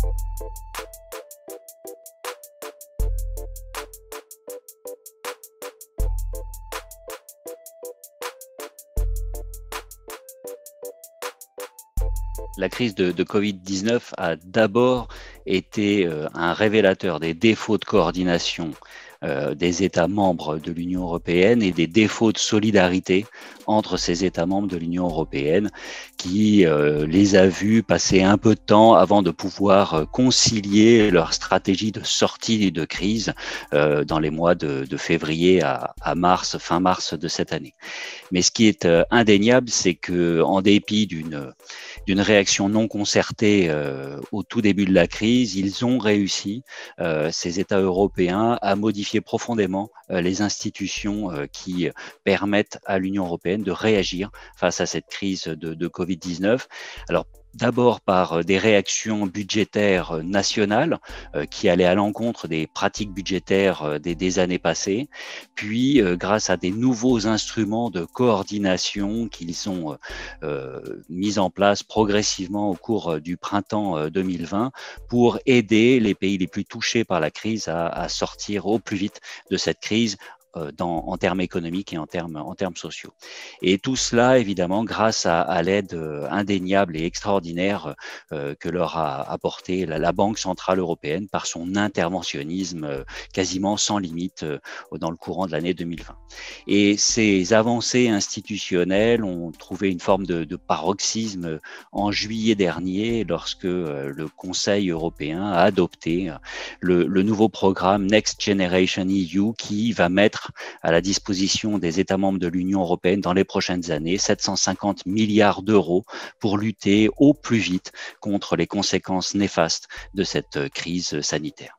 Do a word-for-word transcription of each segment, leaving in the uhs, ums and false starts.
La crise de, de covid dix-neuf a d'abord été euh, un révélateur des défauts de coordination euh, des États membres de l'Union européenne et des défauts de solidarité entre ces États membres de l'Union européenne qui euh, les a vus passer un peu de temps avant de pouvoir concilier leur stratégie de sortie de crise euh, dans les mois de, de février à, à mars, fin mars de cette année. Mais ce qui est euh, indéniable, c'est que en dépit d'une d'une réaction non concertée euh, au tout début de la crise, ils ont réussi, euh, ces États européens, à modifier profondément euh, les institutions euh, qui permettent à l'Union européenne de réagir face à cette crise de, de covid dix-neuf. Alors, d'abord par des réactions budgétaires nationales euh, qui allaient à l'encontre des pratiques budgétaires euh, des, des années passées, puis euh, grâce à des nouveaux instruments de coordination qu'ils ont euh, mis en place progressivement au cours du printemps euh, deux mille vingt pour aider les pays les plus touchés par la crise à, à sortir au plus vite de cette crise. Dans, en termes économiques et en termes, en termes sociaux. Et tout cela, évidemment, grâce à, à l'aide indéniable et extraordinaire euh, que leur a apporté la, la Banque centrale européenne par son interventionnisme euh, quasiment sans limite euh, dans le courant de l'année deux mille vingt. Et ces avancées institutionnelles ont trouvé une forme de, de paroxysme en juillet dernier lorsque euh, le Conseil européen a adopté le, le nouveau programme Next Generation E U qui va mettre à la disposition des États membres de l'Union européenne dans les prochaines années, sept cent cinquante milliards d'euros pour lutter au plus vite contre les conséquences néfastes de cette crise sanitaire.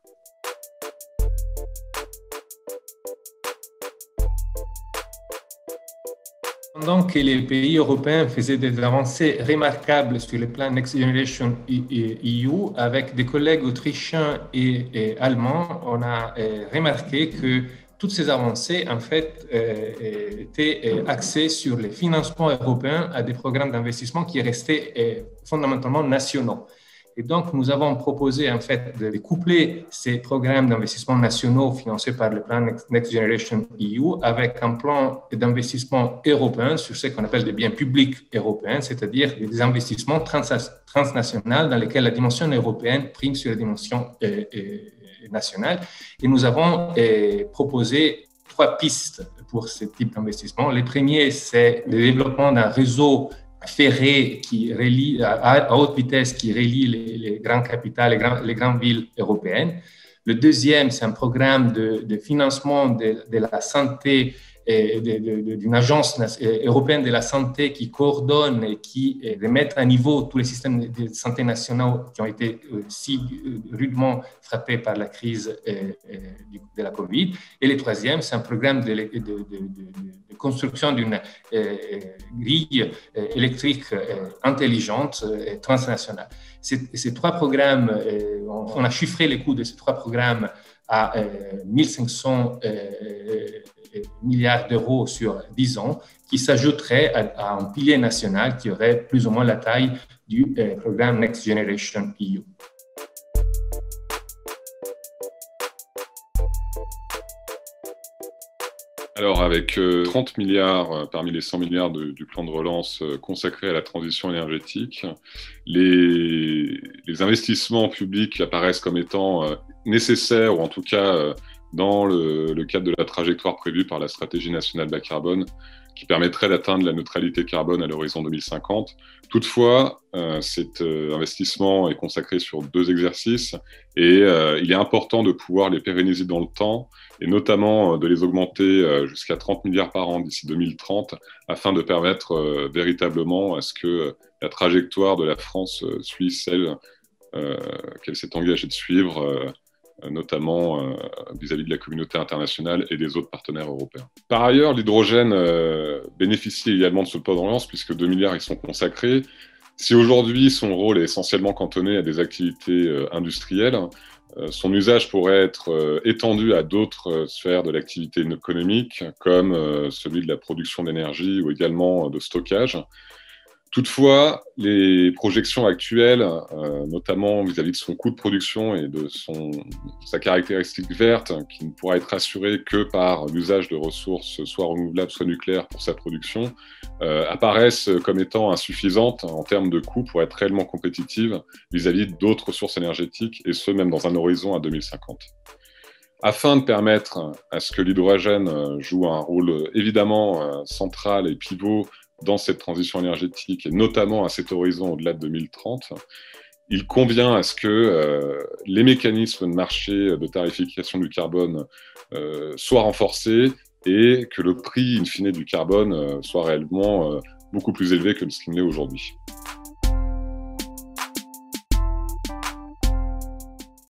Pendant que les pays européens faisaient des avancées remarquables sur le plan Next Generation E U, avec des collègues autrichiens et, et allemands, on a euh, remarqué que toutes ces avancées, en fait, euh, étaient axées sur les financements européens à des programmes d'investissement qui restaient euh, fondamentalement nationaux. Et donc, nous avons proposé, en fait, de coupler ces programmes d'investissement nationaux financés par le plan Next Generation E U avec un plan d'investissement européen sur ce qu'on appelle des biens publics européens, c'est-à-dire des investissements trans transnationaux dans lesquels la dimension européenne prime sur la dimension euh, euh, nationale. Et nous avons euh, proposé trois pistes pour ce type d'investissement. Le premier, c'est le développement d'un réseau ferré qui relie, à, à haute vitesse qui relie les, les grandes capitales, les, grands, les grandes villes européennes. Le deuxième, c'est un programme de, de financement de, de la santé, d'une agence européenne de la santé qui coordonne et qui remet à niveau tous les systèmes de santé nationaux qui ont été si rudement frappés par la crise de la Covid. Et le troisième, c'est un programme de, de, de, de, de construction d'une grille électrique intelligente et transnationale. Ces, ces trois programmes, on a chiffré les coûts de ces trois programmes à mille cinq cents milliards d'euros sur dix ans, qui s'ajouterait à, à un pilier national qui aurait plus ou moins la taille du euh, programme Next Generation E U. Alors, avec euh, trente milliards euh, parmi les cent milliards de, du plan de relance euh, consacré à la transition énergétique, les, les investissements publics apparaissent comme étant euh, nécessaires, ou en tout cas euh, dans le, le cadre de la trajectoire prévue par la stratégie nationale bas carbone, qui permettrait d'atteindre la neutralité carbone à l'horizon deux mille cinquante. Toutefois, euh, cet euh, investissement est consacré sur deux exercices et euh, il est important de pouvoir les pérenniser dans le temps et notamment euh, de les augmenter euh, jusqu'à trente milliards par an d'ici deux mille trente afin de permettre euh, véritablement à ce que euh, la trajectoire de la France euh, suive celle euh, qu'elle s'est engagée de suivre euh, notamment euh, vis-à-vis de la communauté internationale et des autres partenaires européens. Par ailleurs, l'hydrogène euh, bénéficie également de ce plan de relance puisque deux milliards y sont consacrés. Si aujourd'hui son rôle est essentiellement cantonné à des activités euh, industrielles, euh, son usage pourrait être euh, étendu à d'autres euh, sphères de l'activité économique comme euh, celui de la production d'énergie ou également euh, de stockage. Toutefois, les projections actuelles, euh, notamment vis-à-vis de son coût de production et de son, sa caractéristique verte, qui ne pourra être assurée que par l'usage de ressources soit renouvelables, soit nucléaires pour sa production, euh, apparaissent comme étant insuffisantes en termes de coûts pour être réellement compétitives vis-à-vis d'autres sources énergétiques, et ce, même dans un horizon à deux mille cinquante. Afin de permettre à ce que l'hydrogène joue un rôle évidemment central et pivot dans cette transition énergétique, et notamment à cet horizon au-delà de deux mille trente, il convient à ce que euh, les mécanismes de marché de tarification du carbone euh, soient renforcés et que le prix, in fine, du carbone euh, soit réellement euh, beaucoup plus élevé que ce qu'il n'est aujourd'hui.